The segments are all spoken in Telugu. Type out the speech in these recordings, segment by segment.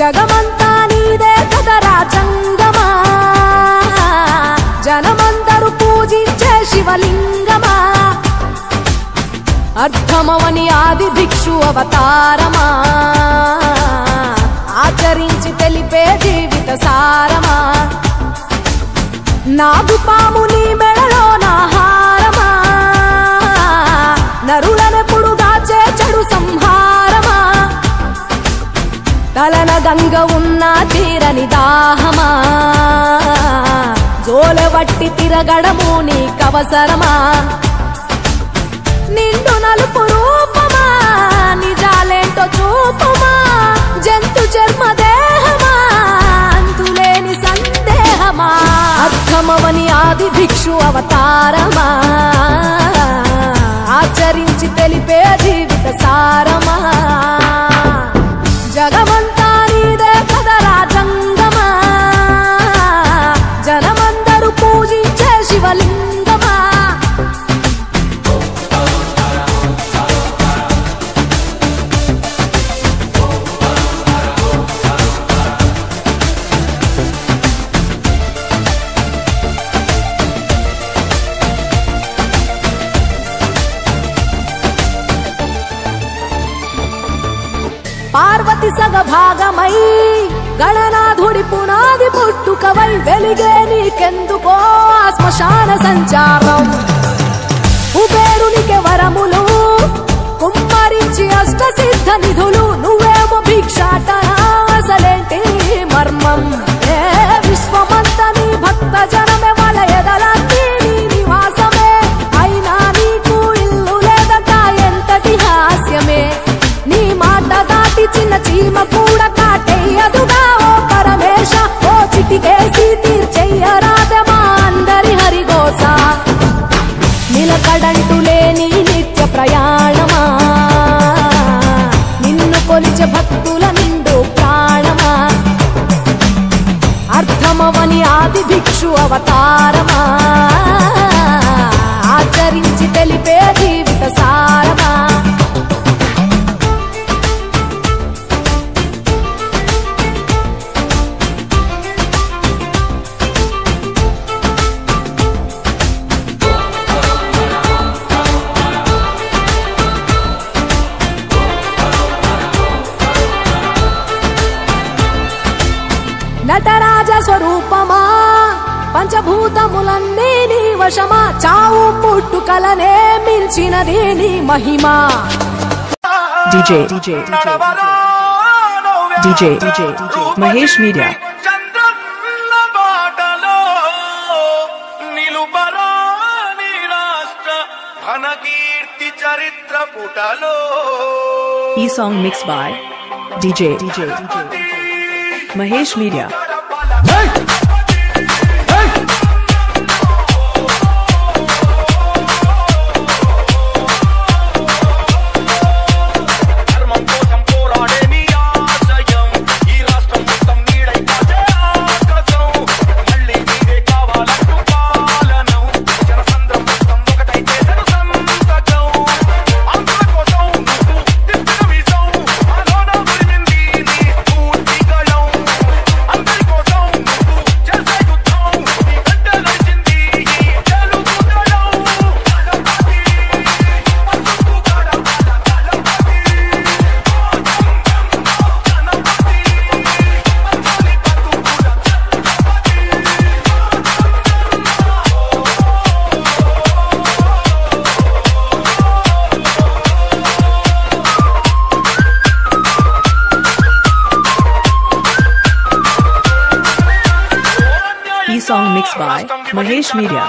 జగమంతా నీదే కదరా జంగమా, జనమందరూ పూజించే శివలింగమా, అర్థమవని ఆది భిక్షు అవతారమా, ఆచరించి తెలిపే జీవిత సారమా, నాగుపాము నీ మెడలో నా హారమా, నరులనెప్పుడు దాచే చెడు సంహారమా, తలన గంగ ఉన్న తీరని దాహమా, జోలెవట్టి తిరగడము నీకవసరమా, నిండు నలుపు రూపమా నిజాలేంటో చూపమా, జంతు చర్మ దేహమా అంతులేని సందేహమా, అర్థమవని ఆది భిక్షు అవతారమా, ఆచరించి తెలిపే జీవిత సారమా, జగమంతా నీదే కదరా జంగమా, జనమందరూ పూజించే శివలింగమా. పార్వతి సగభాగమై గణనాథుడి పునాది పుట్టుకవై వెలిగే నీకెందుకో శ్మశాన సంచారం, కుబేరునికి వరములు కుమ్మరించి అష్ట సిద్ధ నిధులు, నువ్వేమో భిక్షాటన అసలేంటి మర్మం, ఏ విశ్వమంత నీ భక్త జనమే వాళ్ళ ఎదలంతి నీ నివాసమే, అయినా నీకు ఇల్లు లేదట ఎంతటి హాస్యమే, నీ మాట దాటి చిన్న చీమ కూడా కాటేయదుగా ఓ పరమేశ, ఓ చిటికేసి తీర్చెయ్యరాదే మా అందరి హరిగోస, నిలకడంటూ లేని నిత్య ప్రయాణమా, నిన్ను కొలిచే భక్తుల నిండు ప్రాణమా, అర్థమవని ఆది భిక్షు అవతారమా, ఆచరించి తెలిపే జీవిత సారమా. నటరాజ స్వరూపమా పంచభూతములన్నీ నీ వశమా, చావు పుట్టుకలనే మించినది నీ మహిమా. DJ Mahesh media. ఈ song mix by DJ Mahesh media. Song mixed by Mahesh Media.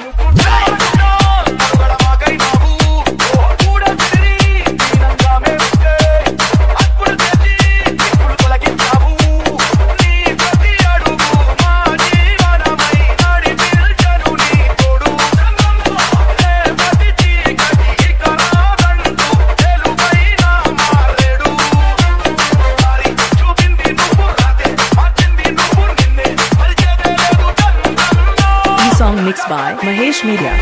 Mixed by Mahesh Media.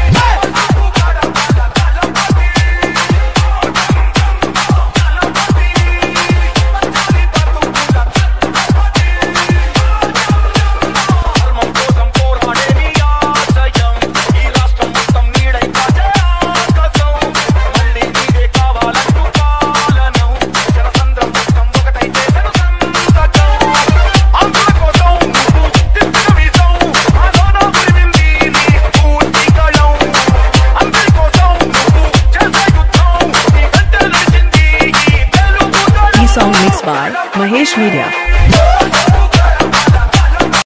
Mahesh Media.